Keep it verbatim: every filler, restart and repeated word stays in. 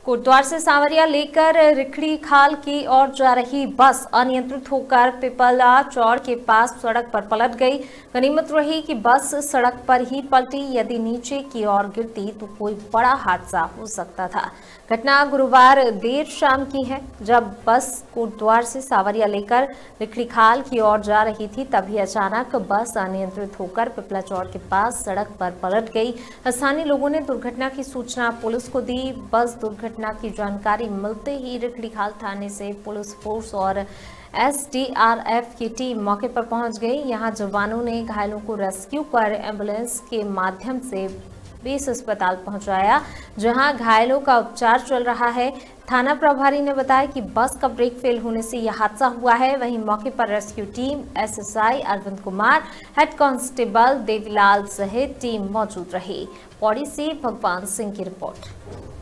कोटद्वार से सांवरिया लेकर रिखड़ी खाल की ओर जा रही बस अनियंत्रित होकर पिपला चौड़ के पास सड़क पर पलट गई। गनीमत रही कि बस सड़क पर ही पलटी, यदि नीचे की ओर गिरती तो कोई बड़ा हादसा हो सकता था। घटना गुरुवार देर शाम की है, जब बस कोटद्वार से सांवरिया लेकर रिखड़ी खाल की ओर जा रही थी, तभी अचानक बस अनियंत्रित होकर पिपला चौड़ के पास सड़क पर पलट गई। स्थानीय लोगों ने दुर्घटना की सूचना पुलिस को दी। बस दुर्घटना की जानकारी मिलते ही रिखड़ी खाल थाने से पुलिस फोर्स और एस डी आर एफ की टीम मौके पर पहुंच गई। यहां जवानों ने घायलों को रेस्क्यू कर एम्बुलेंस के माध्यम से बेस अस्पताल पहुंचाया, जहां घायलों का उपचार चल रहा है। थाना प्रभारी ने बताया कि बस का ब्रेक फेल होने से यह हादसा हुआ है। वहीं मौके पर rescue team, S S I Arvind Kumar, head constable Devilal सहित टीम मौजूद रही। पौड़ी से भगवान सिंह की रिपोर्ट।